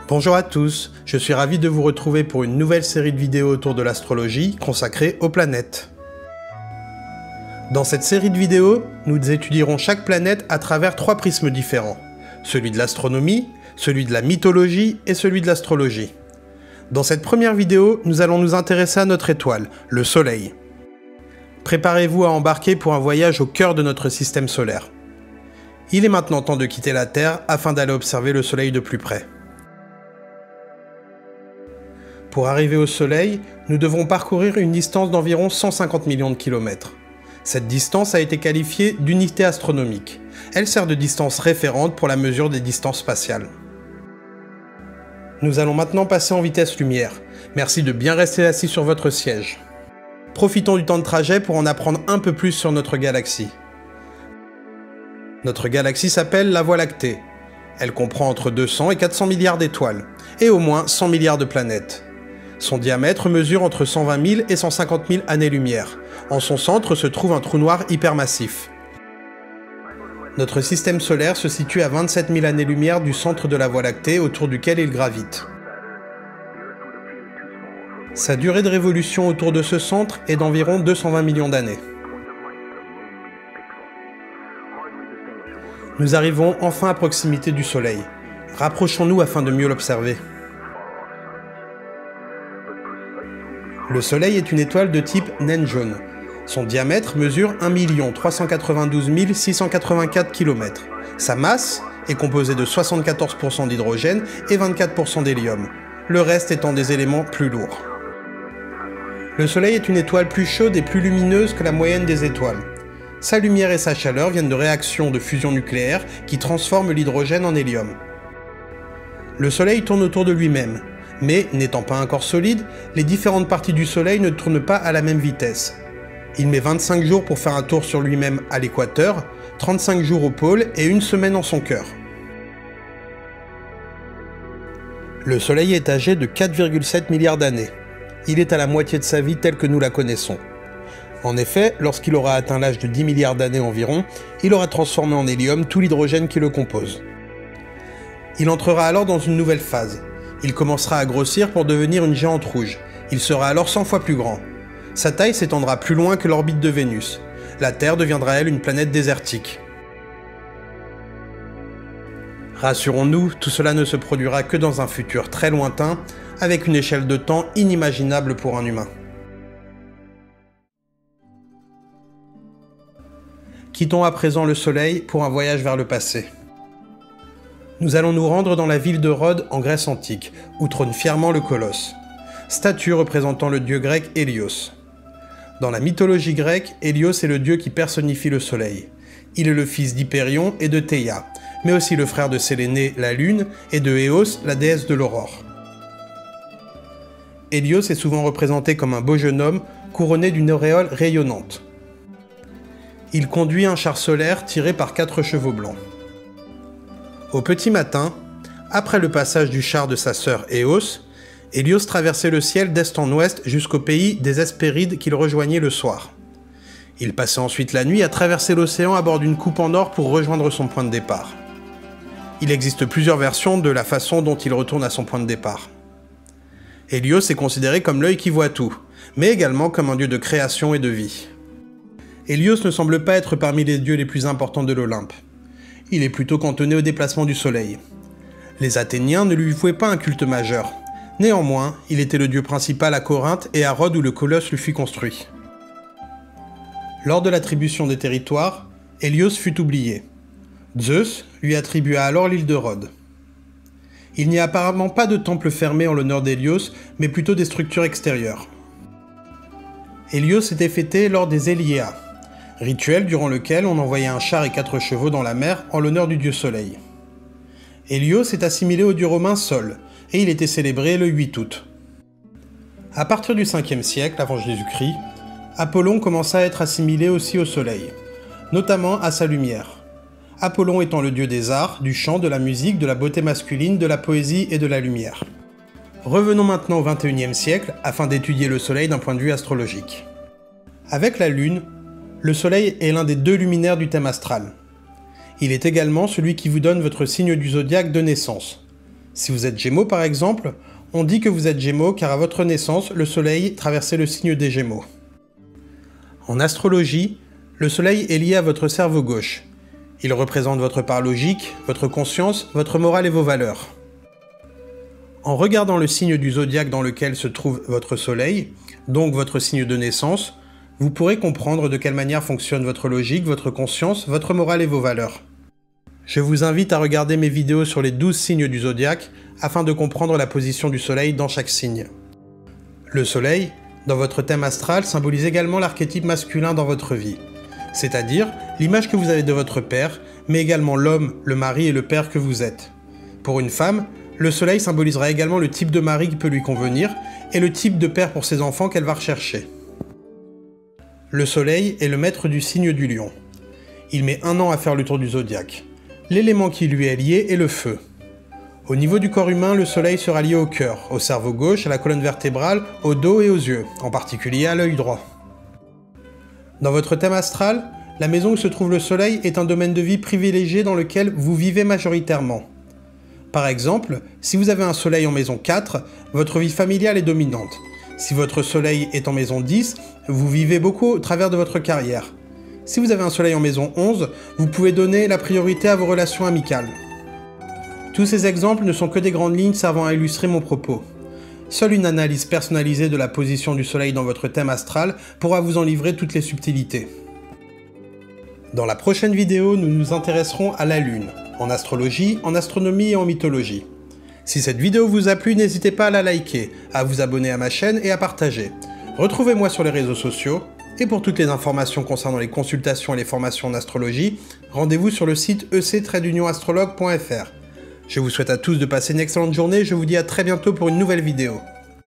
Bonjour à tous, je suis ravi de vous retrouver pour une nouvelle série de vidéos autour de l'astrologie consacrée aux planètes. Dans cette série de vidéos, nous étudierons chaque planète à travers 3 prismes différents. Celui de l'astronomie, celui de la mythologie et celui de l'astrologie. Dans cette première vidéo, nous allons nous intéresser à notre étoile, le Soleil. Préparez-vous à embarquer pour un voyage au cœur de notre système solaire. Il est maintenant temps de quitter la Terre afin d'aller observer le Soleil de plus près. Pour arriver au Soleil, nous devrons parcourir une distance d'environ 150 millions de kilomètres. Cette distance a été qualifiée d'unité astronomique. Elle sert de distance référente pour la mesure des distances spatiales. Nous allons maintenant passer en vitesse lumière. Merci de bien rester assis sur votre siège. Profitons du temps de trajet pour en apprendre un peu plus sur notre galaxie. Notre galaxie s'appelle la Voie lactée. Elle comprend entre 200 et 400 milliards d'étoiles, et au moins 100 milliards de planètes. Son diamètre mesure entre 120 000 et 150 000 années-lumière. En son centre se trouve un trou noir hypermassif. Notre système solaire se situe à 27 000 années-lumière du centre de la Voie lactée autour duquel il gravite. Sa durée de révolution autour de ce centre est d'environ 220 millions d'années. Nous arrivons enfin à proximité du Soleil. Rapprochons-nous afin de mieux l'observer. Le Soleil est une étoile de type naine jaune. Son diamètre mesure 1 392 684 km. Sa masse est composée de 74% d'hydrogène et 24% d'hélium, le reste étant des éléments plus lourds. Le Soleil est une étoile plus chaude et plus lumineuse que la moyenne des étoiles. Sa lumière et sa chaleur viennent de réactions de fusion nucléaire qui transforment l'hydrogène en hélium. Le Soleil tourne autour de lui-même. Mais, n'étant pas un corps solide, les différentes parties du Soleil ne tournent pas à la même vitesse. Il met 25 jours pour faire un tour sur lui-même à l'équateur, 35 jours au pôle et 1 semaine en son cœur. Le Soleil est âgé de 4,7 milliards d'années. Il est à la moitié de sa vie telle que nous la connaissons. En effet, lorsqu'il aura atteint l'âge de 10 milliards d'années environ, il aura transformé en hélium tout l'hydrogène qui le compose. Il entrera alors dans une nouvelle phase. Il commencera à grossir pour devenir une géante rouge. Il sera alors 100 fois plus grand. Sa taille s'étendra plus loin que l'orbite de Vénus. La Terre deviendra elle une planète désertique. Rassurons-nous, tout cela ne se produira que dans un futur très lointain, avec une échelle de temps inimaginable pour un humain. Quittons à présent le Soleil pour un voyage vers le passé. Nous allons nous rendre dans la ville de Rhodes en Grèce antique, où trône fièrement le colosse, statue représentant le dieu grec Hélios. Dans la mythologie grecque, Hélios est le dieu qui personnifie le soleil. Il est le fils d'Hypérion et de Théia, mais aussi le frère de Sélénée, la lune, et de Éos, la déesse de l'aurore. Hélios est souvent représenté comme un beau jeune homme couronné d'une auréole rayonnante. Il conduit un char solaire tiré par 4 chevaux blancs. Au petit matin, après le passage du char de sa sœur Éos, Hélios traversait le ciel d'est en ouest jusqu'au pays des Hespérides qu'il rejoignait le soir. Il passait ensuite la nuit à traverser l'océan à bord d'une coupe en or pour rejoindre son point de départ. Il existe plusieurs versions de la façon dont il retourne à son point de départ. Hélios est considéré comme l'œil qui voit tout, mais également comme un dieu de création et de vie. Hélios ne semble pas être parmi les dieux les plus importants de l'Olympe. Il est plutôt cantonné au déplacement du soleil. Les Athéniens ne lui vouaient pas un culte majeur. Néanmoins, il était le dieu principal à Corinthe et à Rhodes où le colosse lui fut construit. Lors de l'attribution des territoires, Hélios fut oublié. Zeus lui attribua alors l'île de Rhodes. Il n'y a apparemment pas de temple fermé en l'honneur d'Hélios, mais plutôt des structures extérieures. Hélios était fêté lors des Héliéas, rituel durant lequel on envoyait un char et 4 chevaux dans la mer en l'honneur du dieu Soleil. Hélios est assimilé au dieu romain Sol, et il était célébré le 8 août. À partir du 5e siècle avant Jésus-Christ, Apollon commença à être assimilé aussi au Soleil, notamment à sa lumière. Apollon étant le dieu des arts, du chant, de la musique, de la beauté masculine, de la poésie et de la lumière. Revenons maintenant au 21e siècle afin d'étudier le Soleil d'un point de vue astrologique. Avec la Lune, le Soleil est l'un des 2 luminaires du thème astral. Il est également celui qui vous donne votre signe du zodiaque de naissance. Si vous êtes Gémeaux par exemple, on dit que vous êtes Gémeaux car à votre naissance, le Soleil traversait le signe des Gémeaux. En astrologie, le Soleil est lié à votre cerveau gauche. Il représente votre part logique, votre conscience, votre morale et vos valeurs. En regardant le signe du zodiaque dans lequel se trouve votre Soleil, donc votre signe de naissance, vous pourrez comprendre de quelle manière fonctionne votre logique, votre conscience, votre morale et vos valeurs. Je vous invite à regarder mes vidéos sur les 12 signes du zodiaque afin de comprendre la position du Soleil dans chaque signe. Le Soleil, dans votre thème astral, symbolise également l'archétype masculin dans votre vie, c'est-à-dire l'image que vous avez de votre père, mais également l'homme, le mari et le père que vous êtes. Pour une femme, le Soleil symbolisera également le type de mari qui peut lui convenir et le type de père pour ses enfants qu'elle va rechercher. Le Soleil est le maître du signe du Lion. Il met 1 an à faire le tour du zodiaque. L'élément qui lui est lié est le feu. Au niveau du corps humain, le Soleil sera lié au cœur, au cerveau gauche, à la colonne vertébrale, au dos et aux yeux, en particulier à l'œil droit. Dans votre thème astral, la maison où se trouve le Soleil est un domaine de vie privilégié dans lequel vous vivez majoritairement. Par exemple, si vous avez un Soleil en maison 4, votre vie familiale est dominante. Si votre Soleil est en maison 10, vous vivez beaucoup au travers de votre carrière. Si vous avez un Soleil en maison 11, vous pouvez donner la priorité à vos relations amicales. Tous ces exemples ne sont que des grandes lignes servant à illustrer mon propos. Seule une analyse personnalisée de la position du Soleil dans votre thème astral pourra vous en livrer toutes les subtilités. Dans la prochaine vidéo, nous nous intéresserons à la Lune, en astrologie, en astronomie et en mythologie. Si cette vidéo vous a plu, n'hésitez pas à la liker, à vous abonner à ma chaîne et à partager. Retrouvez-moi sur les réseaux sociaux, et pour toutes les informations concernant les consultations et les formations en astrologie, rendez-vous sur le site ec-astrologue.fr. Je vous souhaite à tous de passer une excellente journée et je vous dis à très bientôt pour une nouvelle vidéo.